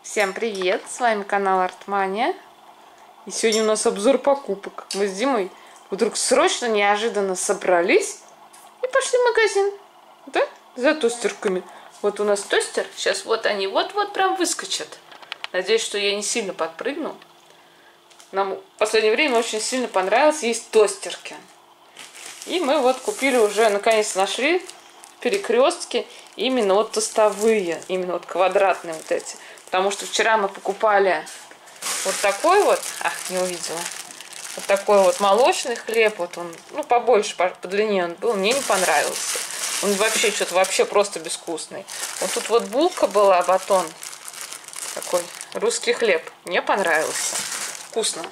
Всем привет! С вами канал Артмания. И сегодня у нас обзор покупок. Мы с Димой вдруг срочно, неожиданно собрались и пошли в магазин. Да? За тостерками. Вот у нас тостер. Сейчас вот они вот-вот прям выскочат. Надеюсь, что я не сильно подпрыгну. Нам в последнее время очень сильно понравилось есть тостерки. И мы вот купили уже, наконец нашли в перекрестке именно вот тостовые, именно вот квадратные вот эти. Потому что вчера мы покупали вот такой вот, не увидела, вот такой вот молочный хлеб, вот он, ну, побольше, по длине он был, мне не понравился. Он вообще что-то вообще просто безвкусный. Вот тут вот булка была, батон такой, русский хлеб, мне понравился. Вкусно.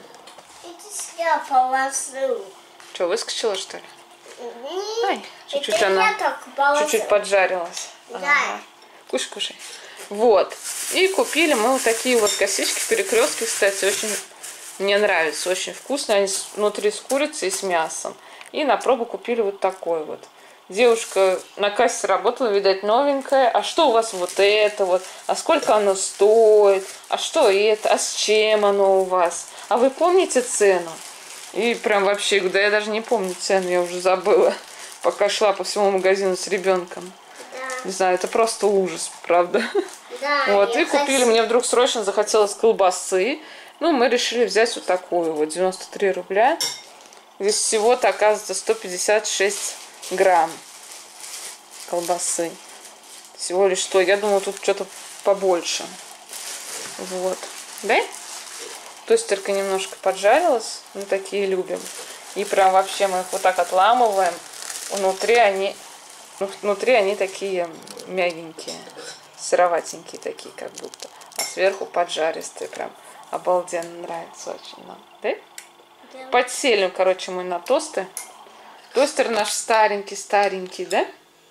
Я положу. Что, выскочила, что ли? Нет, Ай, чуть-чуть она чуть-чуть поджарилась. Да. Ага. Кушай, кушай. Вот. И купили мы вот такие вот косички в перекрестке, кстати, очень мне нравятся, очень вкусно. Они внутри с курицей и с мясом. И на пробу купили вот такой вот. Девушка на кассе работала, видать, новенькая. А что у вас вот это вот? А сколько оно стоит? А что это? А с чем оно у вас? А вы помните цену? И прям вообще, да я даже не помню цену, я уже забыла, пока шла по всему магазину с ребенком. Да. Не знаю, это просто ужас, правда. Да, Вот, и купили, мне вдруг срочно захотелось колбасы. Ну, мы решили взять вот такую вот, 93 рубля. Здесь всего-то, оказывается, 156 грамм колбасы. Всего лишь что, я думала, тут что-то побольше. Вот, да? Тостерка немножко поджарилась, мы такие любим. И прям вообще мы их вот так отламываем. Внутри они такие мягенькие, сыроватенькие такие как будто. А сверху поджаристые, прям обалденно нравится очень нам. Да? Да. Подсели, короче, мы на тосты. Тостер наш старенький, да?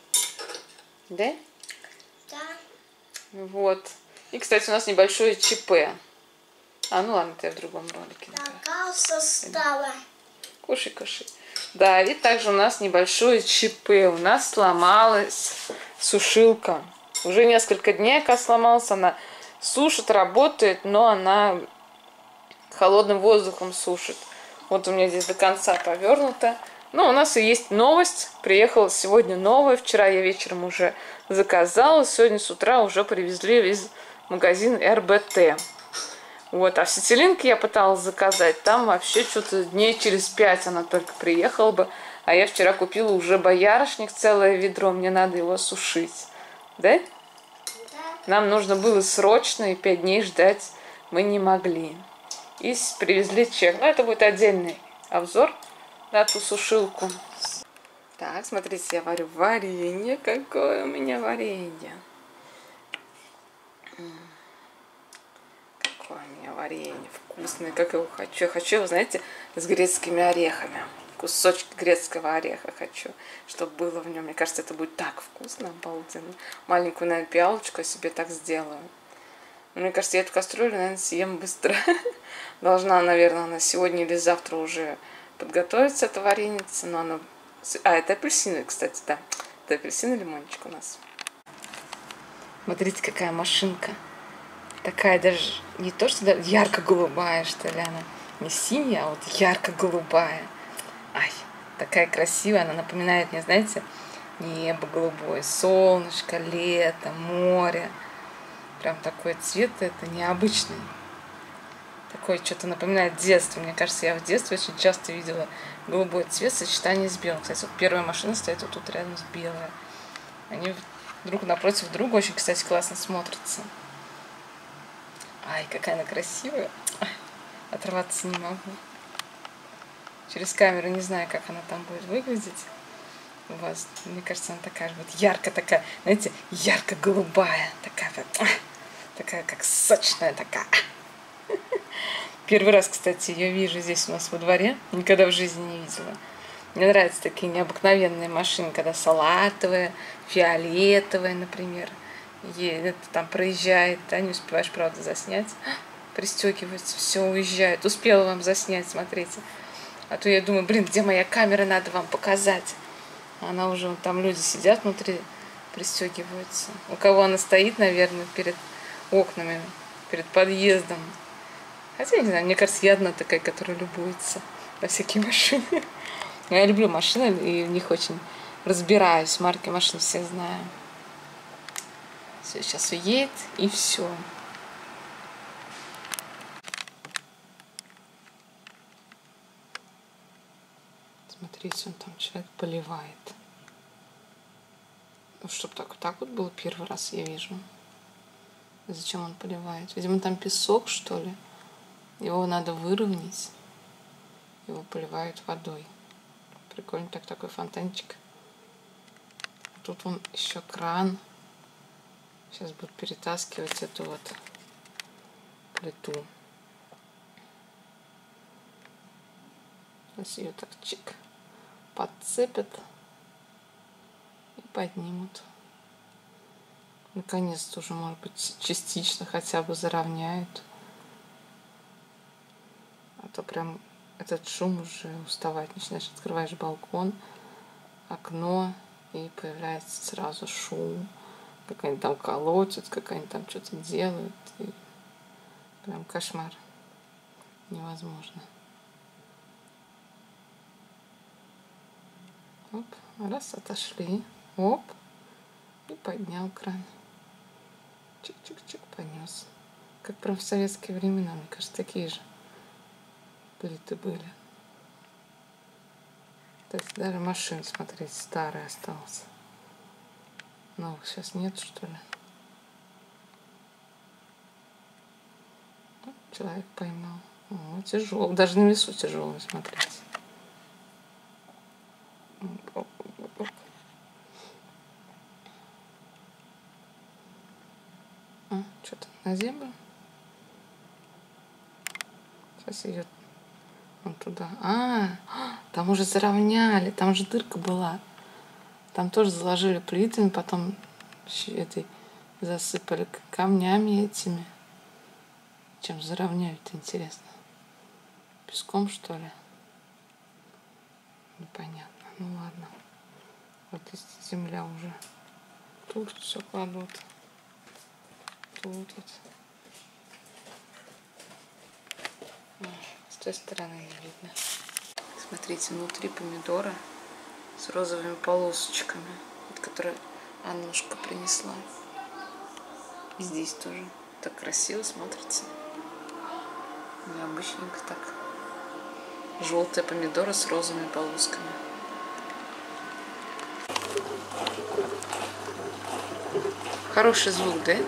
Да? Да. Вот. И, кстати, у нас небольшое ЧП. Ну ладно, это я в другом ролике. Такая состава. Кушай, кушай. Да, и также у нас небольшое ЧП. У нас сломалась сушилка. Уже несколько дней, как сломалась, она сушит, работает, но она холодным воздухом сушит. Вот у меня здесь до конца повернуто. Ну, у нас и есть новость. Приехала сегодня новая. Вчера я вечером уже заказала. Сегодня с утра уже привезли из магазина РБТ. Вот, а в Сетилинке я пыталась заказать, там вообще что-то дней через 5 она только приехала бы, а я вчера купила уже боярышник, целое ведро, мне надо его сушить, да? Да. Нам нужно было срочно, и 5 дней ждать мы не могли. И привезли чек, но это будет отдельный обзор на ту сушилку. Так, смотрите, я варю варенье, какое у меня варенье. У меня варенье вкусное, как его хочу. Я хочу его, знаете, с грецкими орехами. Кусочек грецкого ореха хочу, чтобы было в нем. Мне кажется, это будет так вкусно, обалденно. Маленькую, наверное, пиалочку я себе так сделаю. Но мне кажется, я эту кастрюлю, наверное, съем быстро. Должна, наверное, она сегодня или завтра уже подготовиться, эта вареница. Но она... это апельсины, кстати, да. Это апельсин и лимончик у нас. Смотрите, какая машинка. Такая даже не то, что ярко-голубая, что ли, она не синяя, а вот ярко-голубая. Ай, такая красивая, она напоминает мне, знаете, небо голубое, солнышко, лето, море. Прям такой цвет, это необычный. Такой что-то напоминает детство. Мне кажется, я в детстве очень часто видела голубой цвет в сочетании с белым. Кстати, вот первая машина стоит вот тут рядом с белой. Они друг напротив друга очень, кстати, классно смотрятся. Ай, какая она красивая. Оторваться не могу. Через камеру не знаю, как она там будет выглядеть у вас. Мне кажется, она такая же вот ярко такая, знаете, ярко-голубая. Такая как сочная такая. Первый раз, кстати, ее вижу здесь у нас во дворе. Никогда в жизни не видела. Мне нравятся такие необыкновенные машины, когда салатовые, фиолетовые, например. Это там проезжает, да, не успеваешь, правда, заснять, пристегивается, все, уезжает. Успела вам заснять, смотрите. А то я думаю, блин, где моя камера, надо вам показать. Она уже, там люди сидят внутри, пристегиваются. У кого она стоит, наверное, перед окнами, перед подъездом. Хотя, не знаю, мне кажется, я одна такая, которая любуется на всякие машины. Но я люблю машины и в них очень разбираюсь. Марки машин все знаю. Все, сейчас уедет и все. Смотрите, он там человек поливает. Ну, чтоб так вот было первый раз, я вижу. Зачем он поливает? Видимо, там песок, что ли. Его надо выровнять. Его поливают водой. Прикольно, такой фонтанчик. Тут вон еще кран. Сейчас будут перетаскивать эту вот плиту. Сейчас ее так чик подцепят и поднимут. Наконец-то уже, может быть, частично хотя бы заровняют. А то прям этот шум уже уставать начинаешь. Открываешь балкон, окно, и появляется сразу шум. Какая-нибудь там колотит, какая-нибудь там что-то делает. И прям кошмар. Невозможно. Оп, раз, отошли. Оп, и поднял кран. Чик-чик-чик, понес. Как прям в советские времена, мне кажется, такие же плиты были. То есть даже машин, смотрите, старая осталась. Новых сейчас нет, что ли? Человек поймал. О, тяжелый. Даже на весу тяжелый, смотрите. Что-то на землю. Сейчас идет он туда. Там уже заровняли. Там же дырка была. Там тоже заложили плитами, потом этой засыпали камнями этими. Чем заровняют, интересно? Песком, что ли? Непонятно. Ну ладно. Вот здесь земля уже. Тут все кладут. Тут вот. С той стороны не видно. Смотрите, внутри помидора с розовыми полосочками, вот, которые Аннушка принесла. И здесь тоже так красиво смотрится. Необычненько так. Желтые помидоры с розовыми полосками. Хороший звук, да?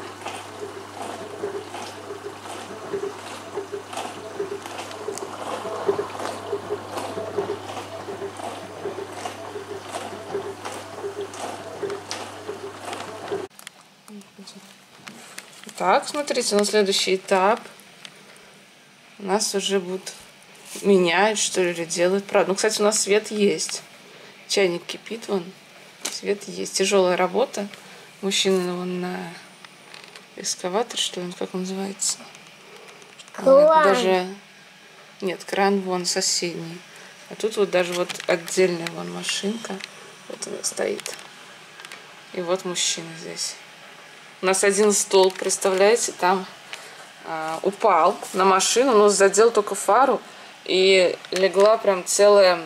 Так, смотрите, на следующий этап у нас уже будут менять, что ли, или делать. Правда, ну, кстати, у нас свет есть. Чайник кипит, вон. Свет есть. Тяжелая работа. Мужчина вон на экскаватор, что ли, как он называется. Вот, даже... Нет, кран вон соседний. А тут вот даже вот отдельная вон машинка. Вот она стоит. И вот мужчина здесь. У нас один столб, представляете, там упал на машину, но задел только фару. И легла прям целая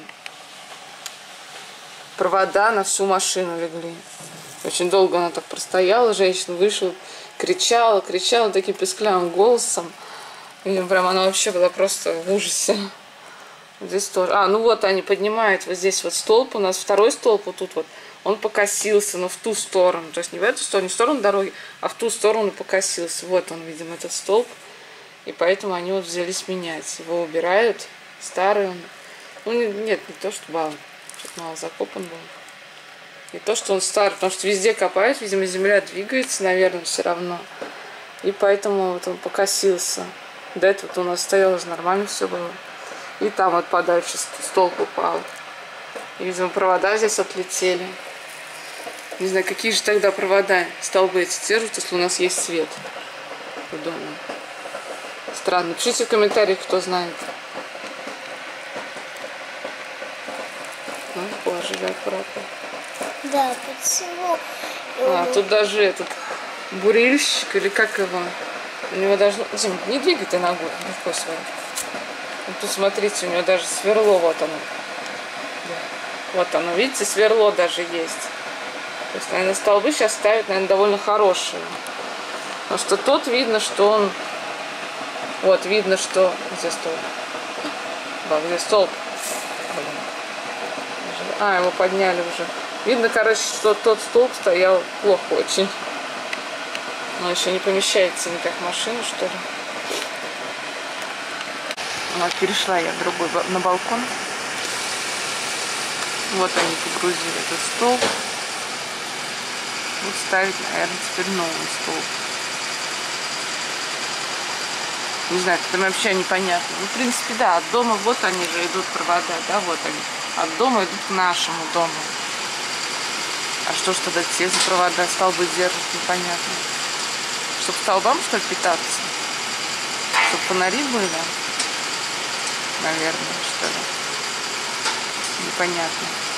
провода на всю машину легли. Очень долго она так простояла, женщина вышла, кричала таким песклявым голосом. И прям она вообще была просто в ужасе. Здесь тоже. Ну вот они поднимают вот здесь вот столб. У нас второй столб вот тут вот. Он покосился, но в ту сторону. То есть не в эту сторону, не в сторону дороги, а в ту сторону покосился. Вот он, видимо, этот столб. И поэтому они вот взялись менять. Его убирают. Старый он. Ну нет, не то, что он что-то мало закопан был. Не то, что он старый, потому что везде копают. Видимо, земля двигается, наверное, все равно. И поэтому вот он покосился. До этого у нас стояло же нормально все было. И там вот подальше столб упал. И, видимо, провода здесь отлетели. Не знаю, какие же тогда провода столбы эти держат, если у нас есть свет в доме. Странно. Пишите в комментариях, кто знает. Положили аккуратно. Да, почему? Тут даже этот бурильщик, или как его, У него должно... Дим, не двигай ты ногой, легко своей. Вот тут смотрите, у него даже сверло, вот оно. Вот оно, видите, сверло даже есть. То есть, наверное, столбы сейчас ставят, наверное, довольно хорошие. Потому что тот видно, что он... Вот, видно, что... Где столб? Да, где столб? Блин. А, его подняли уже. Видно, короче, что тот столб стоял плохо очень. Но еще не помещается никак в машину, что ли. Вот, перешла я на балкон. Вот они погрузили этот столб. Будут ставить, наверное, теперь новый столб. Не знаю, это вообще непонятно. Ну, в принципе, да, от дома вот они же идут провода, да, вот они. От дома идут к нашему дому. А что ж тогда те за провода столбы держат, непонятно. Чтобы столбам, что ли, питаться? Чтобы фонари были? Наверное, что ли. Непонятно.